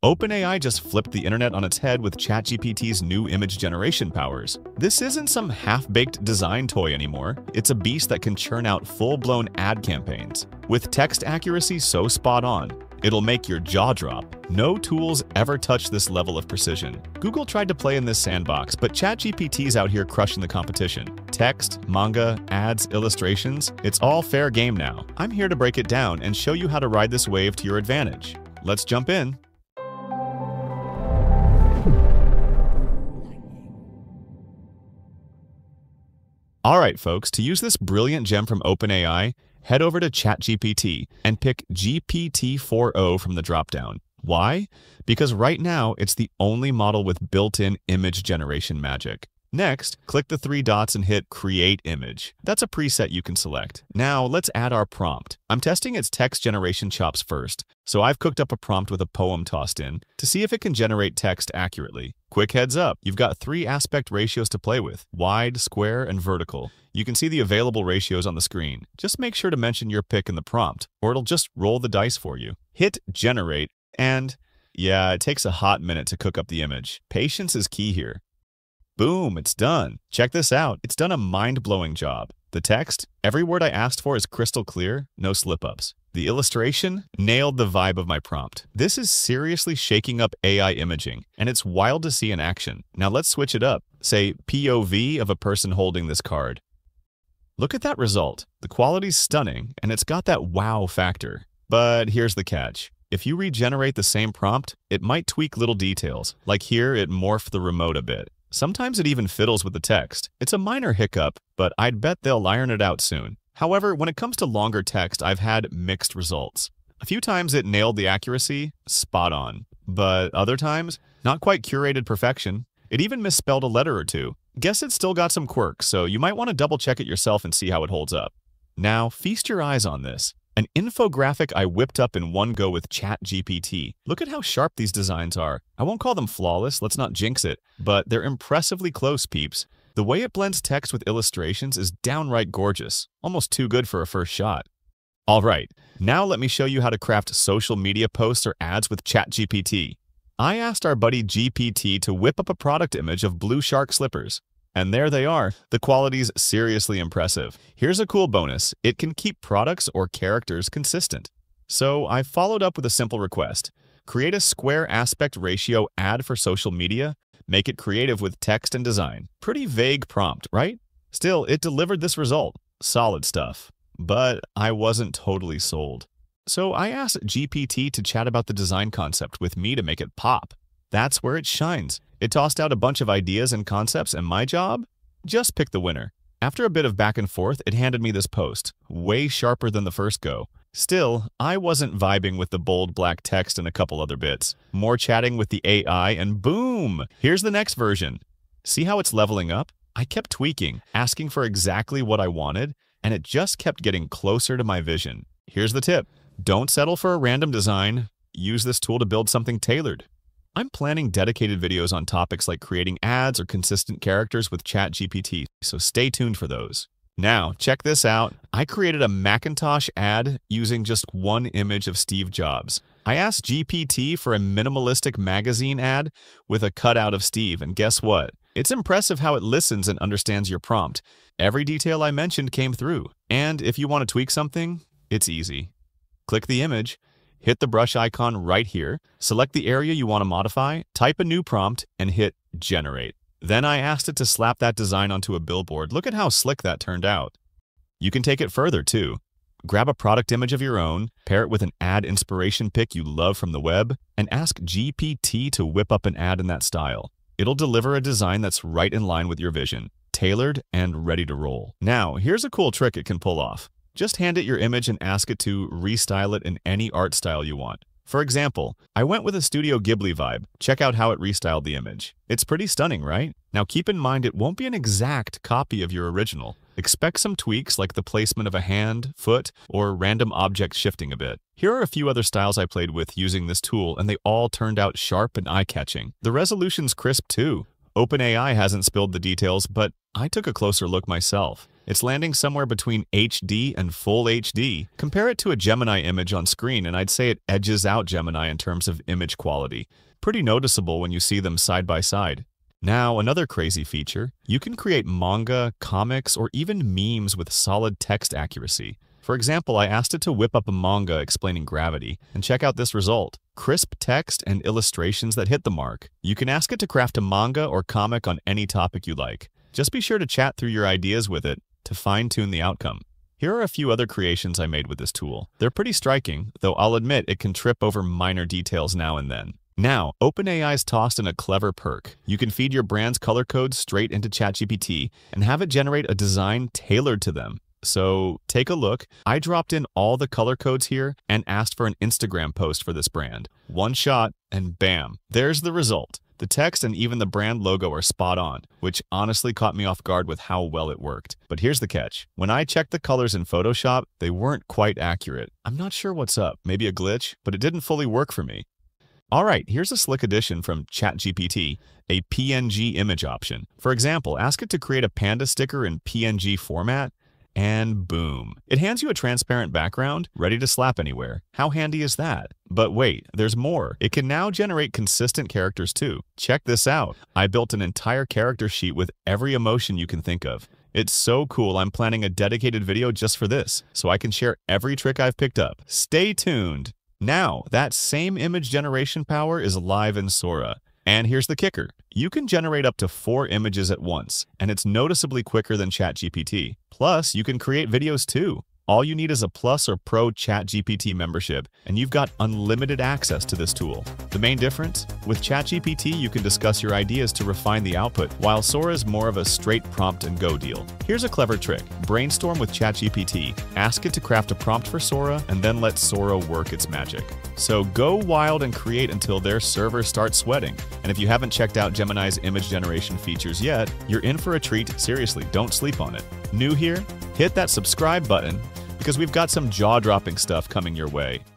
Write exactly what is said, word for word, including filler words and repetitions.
OpenAI just flipped the internet on its head with ChatGPT's new image generation powers. This isn't some half-baked design toy anymore. It's a beast that can churn out full-blown ad campaigns. With text accuracy so spot on, it'll make your jaw drop. No tools ever touch this level of precision. Google tried to play in this sandbox, but ChatGPT's out here crushing the competition. Text, manga, ads, illustrations, it's all fair game now. I'm here to break it down and show you how to ride this wave to your advantage. Let's jump in. Alright folks, to use this brilliant gem from OpenAI, head over to ChatGPT and pick G P T four o from the dropdown. Why? Because right now, it's the only model with built-in image generation magic. Next, click the three dots and hit Create Image. That's a preset you can select. Now, let's add our prompt. I'm testing its text generation chops first, so I've cooked up a prompt with a poem tossed in to see if it can generate text accurately. Quick heads up, you've got three aspect ratios to play with: wide, square, and vertical. You can see the available ratios on the screen. Just make sure to mention your pick in the prompt, or it'll just roll the dice for you. Hit Generate, and yeah, it takes a hot minute to cook up the image. Patience is key here. Boom, it's done. Check this out. It's done a mind-blowing job. The text, every word I asked for is crystal clear, no slip-ups. The illustration nailed the vibe of my prompt. This is seriously shaking up A I imaging, and it's wild to see in action. Now let's switch it up. Say P O V of a person holding this card. Look at that result. The quality's stunning, and it's got that wow factor. But here's the catch. If you regenerate the same prompt, it might tweak little details. Like here, it morphed the remote a bit. Sometimes it even fiddles with the text. It's a minor hiccup, but I'd bet they'll iron it out soon. However, when it comes to longer text, I've had mixed results. A few times it nailed the accuracy, spot on. But other times, not quite curated perfection. It even misspelled a letter or two. Guess it's still got some quirks, so you might want to double check it yourself and see how it holds up. Now, feast your eyes on this. An infographic I whipped up in one go with ChatGPT. Look at how sharp these designs are. I won't call them flawless, let's not jinx it, but they're impressively close, peeps. The way it blends text with illustrations is downright gorgeous, almost too good for a first shot. Alright, now let me show you how to craft social media posts or ads with ChatGPT. I asked our buddy G P T to whip up a product image of blue shark slippers. And there they are. The quality's seriously impressive. Here's a cool bonus. It can keep products or characters consistent. So I followed up with a simple request. Create a square aspect ratio ad for social media. Make it creative with text and design. Pretty vague prompt, right? Still, it delivered this result. Solid stuff. But I wasn't totally sold. So I asked G P T to chat about the design concept with me to make it pop. That's where it shines. It tossed out a bunch of ideas and concepts, and my job? Just pick the winner. After a bit of back and forth, it handed me this post, way sharper than the first go. Still, I wasn't vibing with the bold black text and a couple other bits. More chatting with the A I, and boom! Here's the next version. See how it's leveling up? I kept tweaking, asking for exactly what I wanted, and it just kept getting closer to my vision. Here's the tip. Don't settle for a random design. Use this tool to build something tailored. I'm planning dedicated videos on topics like creating ads or consistent characters with ChatGPT, so stay tuned for those. Now, check this out. I created a Macintosh ad using just one image of Steve Jobs. I asked G P T for a minimalistic magazine ad with a cutout of Steve, and guess what? It's impressive how it listens and understands your prompt. Every detail I mentioned came through. And if you want to tweak something, it's easy. Click the image. Hit the brush icon right here, select the area you want to modify, type a new prompt, and hit Generate. Then I asked it to slap that design onto a billboard. Look at how slick that turned out. You can take it further too. Grab a product image of your own, pair it with an ad inspiration pic you love from the web, and ask G P T to whip up an ad in that style. It'll deliver a design that's right in line with your vision, tailored and ready to roll. Now, here's a cool trick it can pull off. Just hand it your image and ask it to restyle it in any art style you want. For example, I went with a Studio Ghibli vibe. Check out how it restyled the image. It's pretty stunning, right? Now keep in mind it won't be an exact copy of your original. Expect some tweaks like the placement of a hand, foot, or random object shifting a bit. Here are a few other styles I played with using this tool, and they all turned out sharp and eye-catching. The resolution's crisp too. OpenAI hasn't spilled the details, but I took a closer look myself. It's landing somewhere between H D and full H D. Compare it to a Gemini image on screen, and I'd say it edges out Gemini in terms of image quality. Pretty noticeable when you see them side by side. Now, another crazy feature, you can create manga, comics, or even memes with solid text accuracy. For example, I asked it to whip up a manga explaining gravity, and check out this result. Crisp text and illustrations that hit the mark. You can ask it to craft a manga or comic on any topic you like. Just be sure to chat through your ideas with it to fine-tune the outcome. Here are a few other creations I made with this tool. They're pretty striking, though I'll admit it can trip over minor details now and then. Now, OpenAI's tossed in a clever perk. You can feed your brand's color codes straight into ChatGPT and have it generate a design tailored to them. So take a look. I dropped in all the color codes here and asked for an Instagram post for this brand. One shot and bam, there's the result. The text and even the brand logo are spot on, which honestly caught me off guard with how well it worked. But here's the catch. When I checked the colors in Photoshop, they weren't quite accurate. I'm not sure what's up, maybe a glitch, but it didn't fully work for me. Alright, here's a slick addition from ChatGPT, a P N G image option. For example, ask it to create a panda sticker in P N G format, and boom. It hands you a transparent background, ready to slap anywhere. How handy is that? But wait, there's more. It can now generate consistent characters too. Check this out. I built an entire character sheet with every emotion you can think of. It's so cool, I'm planning a dedicated video just for this, so I can share every trick I've picked up. Stay tuned! Now, that same image generation power is live in Sora. And here's the kicker. You can generate up to four images at once, and it's noticeably quicker than ChatGPT. Plus, you can create videos too. All you need is a Plus or Pro ChatGPT membership, and you've got unlimited access to this tool. The main difference? With ChatGPT, you can discuss your ideas to refine the output, while Sora is more of a straight prompt and go deal. Here's a clever trick. Brainstorm with ChatGPT. Ask it to craft a prompt for Sora, and then let Sora work its magic. So go wild and create until their server starts sweating. And if you haven't checked out Gemini's image generation features yet, you're in for a treat. Seriously, don't sleep on it. New here? Hit that subscribe button, because we've got some jaw-dropping stuff coming your way.